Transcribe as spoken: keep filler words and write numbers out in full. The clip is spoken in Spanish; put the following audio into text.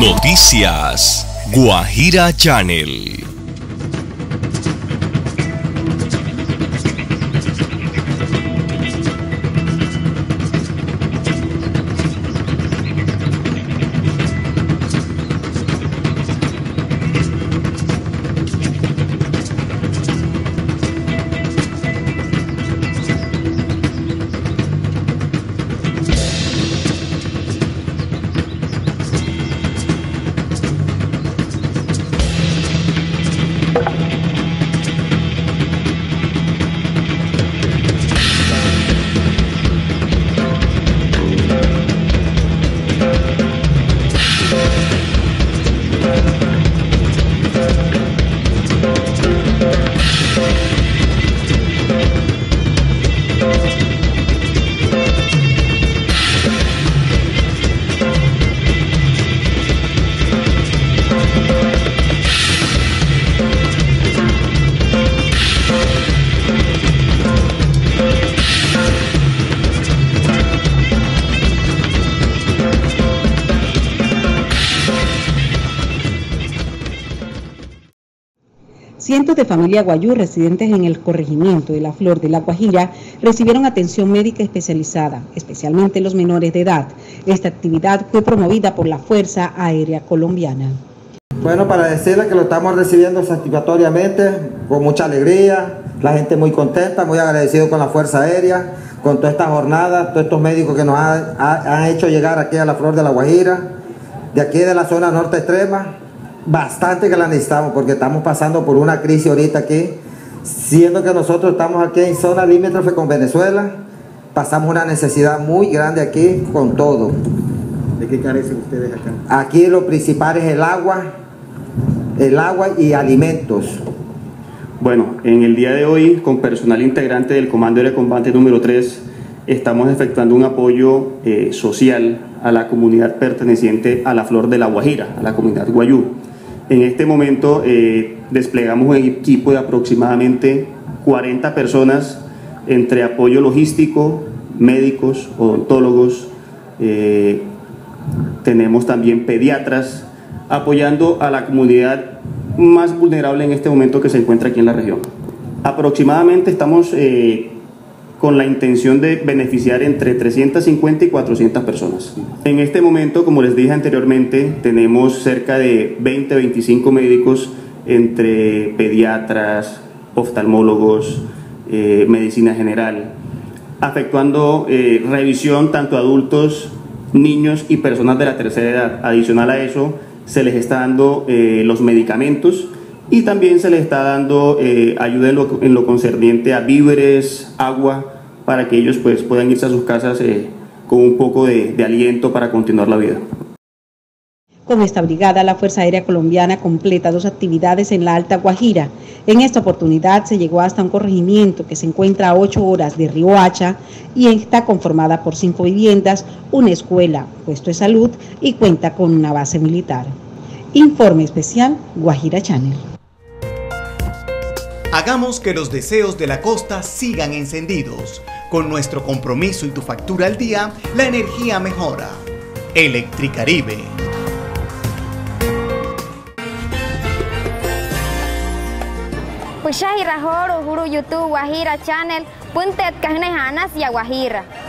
Noticias Guajira Channel. Cientos de familias guayú residentes en el corregimiento de La Flor de La Guajira recibieron atención médica especializada, especialmente los menores de edad. Esta actividad fue promovida por la Fuerza Aérea Colombiana. Bueno, para decirles que lo estamos recibiendo satisfactoriamente, con mucha alegría, la gente muy contenta, muy agradecido con la Fuerza Aérea, con toda esta jornada, todos estos médicos que nos ha, ha, han hecho llegar aquí a La Flor de La Guajira, de aquí de la zona norte extrema. Bastante que la necesitamos porque estamos pasando por una crisis ahorita aquí, siendo que nosotros estamos aquí en zona limítrofe con Venezuela, pasamos una necesidad muy grande aquí con todo. ¿De qué carecen ustedes acá? Aquí lo principal es el agua, el agua y alimentos. Bueno, en el día de hoy, con personal integrante del Comando de Combate número tres, estamos efectuando un apoyo eh, social a la comunidad perteneciente a La Flor de La Guajira, a la comunidad guayú. En este momento eh, desplegamos un equipo de aproximadamente cuarenta personas entre apoyo logístico, médicos, odontólogos, eh, tenemos también pediatras, apoyando a la comunidad más vulnerable en este momento que se encuentra aquí en la región. Aproximadamente estamos eh, con la intención de beneficiar entre trescientas cincuenta y cuatrocientas personas. En este momento, como les dije anteriormente, tenemos cerca de veinte a veinticinco médicos entre pediatras, oftalmólogos, eh, medicina general, efectuando eh, revisión tanto a adultos, niños y personas de la tercera edad. Adicional a eso, se les está dando eh, los medicamentos y también se les está dando eh, ayuda en lo, en lo concerniente a víveres, agua, para que ellos pues, puedan irse a sus casas eh, con un poco de, de aliento para continuar la vida. Con esta brigada, la Fuerza Aérea Colombiana completa dos actividades en la Alta Guajira. En esta oportunidad se llegó hasta un corregimiento que se encuentra a ocho horas de Río Hacha y está conformada por cinco viviendas, una escuela, puesto de salud y cuenta con una base militar. Informe especial Guajira Channel. Hagamos que los deseos de la costa sigan encendidos. Con nuestro compromiso y tu factura al día, la energía mejora. Electricaribe. Pushahira Horo, Huru YouTube, Guajira Channel, Puntet Kahnehanas y Guajira.